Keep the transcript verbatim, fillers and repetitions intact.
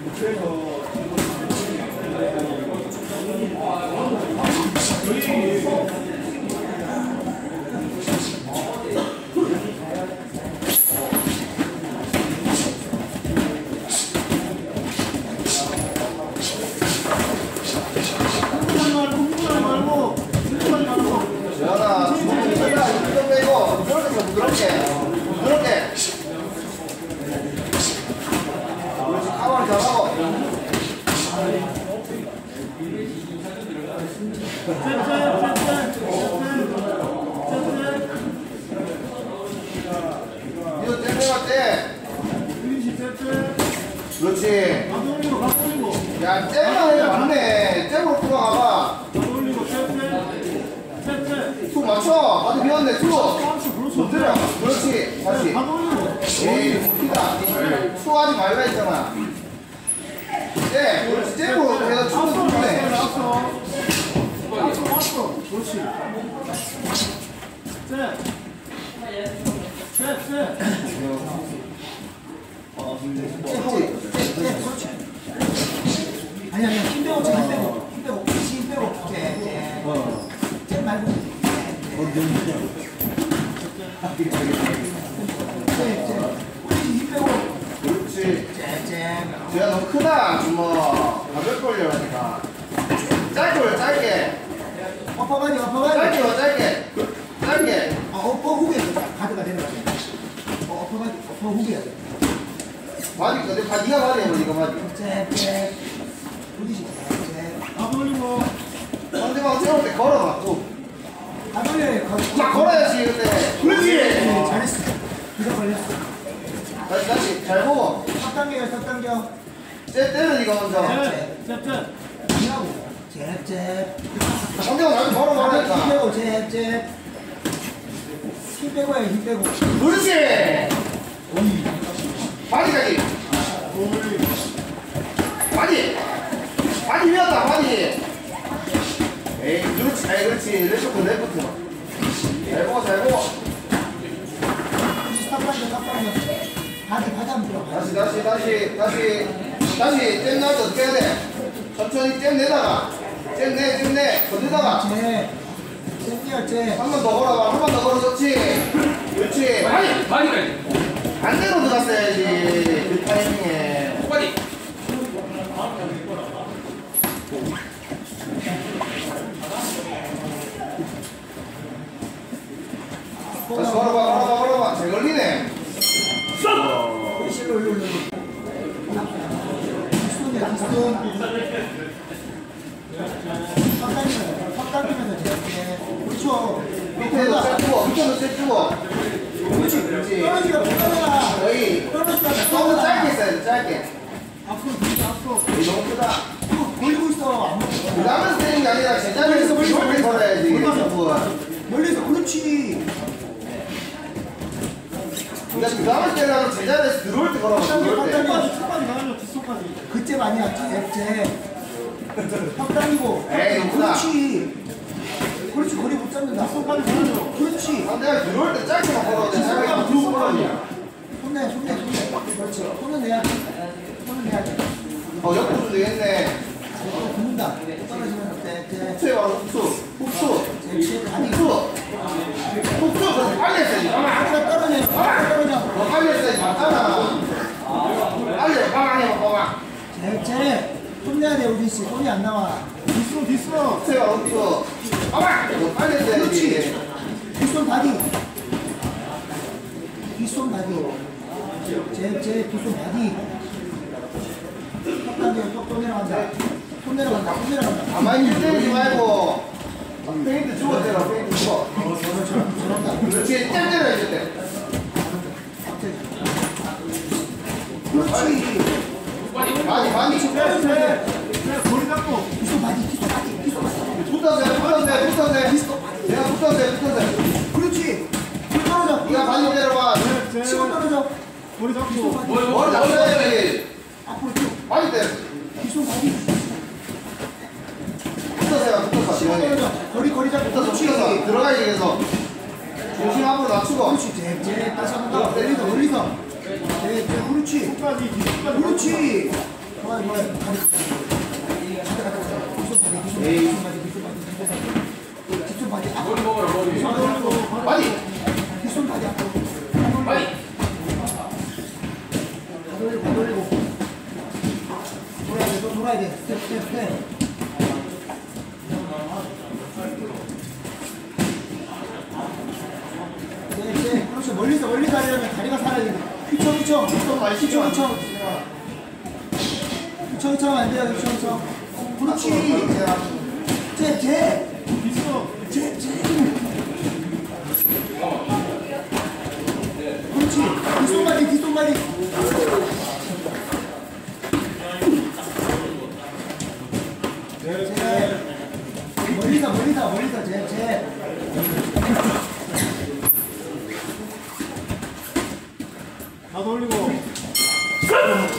그렇지. 야, 잽만 해 맞네. 잽으로 풀어가봐. 툭 맞춰. 바디 비웠네. 툭. 못들어. 그렇지. 다시. 에이, 웃기다. 툭 하지 말라 했잖아. 네, 그렇지. 잽으로 해서 툭을 풀네. 그렇지. 잽. 잽, 잽. 어, 그렇지. 아니 아니 힘 빼고 힘 빼고 힘 빼고 힘 빼고 쟤쟤 어. 쟤 말고 어, 너무 좋아. 힘 빼고 그렇지. 쟤쟤 쟤가 너무 크다. 주먹. 가볍게 올려니까. 짧게 올려, 짧게. 엎어가지 엎어가지 짧게 올려, 짧게. 짧게. 아 엎어 후에 가드가 되는 거야. 어 엎어가지 엎어 후에 해야 돼. 바디, 근데 바, 니가 바디 해봐, 니가 바디. 쟤쟤 부딪히 쟤쟤 다 돌리고 상대방 세울 때 걸어봐, 또. 다 돌려 막 걸어야지, 근데. 그렇지! 잘했어. 기가 걸렸어. 다시, 다시. 잘 보고. 첫 단계야 첫 단계. 쟤 때려, 니가 먼저. 잽잽 이하고 잽잽. 상대방 나한테 바로 힘 말하니까. 빼고 잽잽. 힘 빼고 해 힘 빼고. 그렇지! 바디까지. 바디. 바디 위었다, 바디. 에이, 그렇지. 에이, 그렇지. 레프트, 레프트. 잘 보고, 잘 보고. 탑 단계 탑 단계. 바디 바디 한번 들어. 다시, 다시, 다시, 다시. 다시, 잼 나올 때 어떻게 해야 돼? 천천히 잼 내다가. 잼 내, 잼 내. 건드다가. 쟤. 쟤 쟤. 한 번 더 걸어봐. 한 번 더 걸어, 좋지. 그렇지. 바디! 바디가 반대로 들어갔어야지. 그 타이밍에. 바디! 다시 걸어봐, 걸어봐, 걸어봐. 잘 걸리네. 실로 일로 일로. 뒷손이야 뒷손. 탑 당기면서 탑 당기면서 쟤. 그렇죠. 밑에도 세 주고, 밑에도 세 주고. 그렇지. 그렇지. 떨어지가 못 떨어져라. 거의. 떨어지가 너무 짧게 써야 돼, 짧게. 앞으로 뒤로 앞으로. 에이, 너무 크다. 걸고 있어. 안 먹어. 그 다음에 때리는 게 아니라 제자리에서 멀리 걸어야지. 멀리서 그렇지. 그러니까 그 다음에 때리려면 제자리에서 들어올 때 걸어봐, 들어올 때. 끝까지 끝까지 가야죠. 뒷손까지 그때 아니야. 쟤쟤. 탑 당기고. 에이, 너무 크다. 그렇지. 그렇지. 거리 못 잡는다. 뒷손까지 가야죠. 그렇지. 상대가 들어올 때 짧게만 걸어야 돼. 짧게만 들어올 거야. 손내 손내 손내. 그렇지. 손은 내야 돼. 손은 내야 돼. 어, 옆으로 좀 되겠네. 어, 붙는다. 떨어지면 쟤쟤. 훅수에 와서 훅수. 훅수. 쟤쟤 아니. 훅수. 훅수. 더 빨리 했어야지. 아까 떨어져. 아까 떨어져. 더 빨리 했어야지. 맞잖아. 빨리 해. 빵 해봐, 빵. 쟤쟤. 손 내야 돼 우진 씨. 손이 안 나와. 뒷손 뒷손 훅수에 와서 훅수. 빵. 더 빨리 했어야지. 뒷손 바디. 뒷손 바디. 쟤쟤 뒷손 바디. top 단계 또 내려간다. 손 내려간다. 손 내려간다. 가만히 때리지 말고. 페인트 주워 때려, 페인트 주워. 저런다. 그렇지, 잼 때려야 돼. 그렇지. 많이, 많이. 네, 거리 잡고 뒷손 바디. 뒷손 바디. 뒷손 바디. 붙어서 해, 붙어서 해, 붙어서 해. 내가 붙어서 해, 붙어서 해. 그렇지. 손 떨어져. 네가 많이 내려와. 치고 떨어져. 거리 잡고 머리 잡아야지. 앞으로 쭉. 많이 때려. 뒷손 바디. 붙어서 해, 붙어서. 치고 시원해. 떨어져. 거리 거리 잡고. 붙어서, 그렇지. 붙어서. 들어가야지, 계속. 중심 앞으로 낮추고. 그렇지. 쟤쟤 다시 한번 더. 멀리서 멀리서. 쟤쟤 그렇지. 끝까지 뒷손까지 그렇지. 좋아요, 좋아요. 다리. 가자, 가자, 가자. 뒷손 바디, 뒷손 바디, 뒷손 바디, 뒷손 바디, 뒷손 바디. 뒷손 바디. 머리 먹어라 머리. 빨리. 뒷손 바디 앞으로. 빨리. 돌리고, 돌리고. 돌아야 돼, 또 돌아야 돼. 스텝, 스텝, 스텝. 네, 네. 그렇죠. 멀리서, 멀리서 하려면 다리가 살아야 돼. 휘청, 휘청. 휘청, 휘청, 휘청. 휘청, 휘청 안 돼요, 휘청, 휘청. 그렇지. 제, 제. 디스노. 제, 제. 그렇지. 뒷손바디, 뒷손바디. 제. 멀리서, 멀리서, 멀리서. 제, 제. 다 돌리고.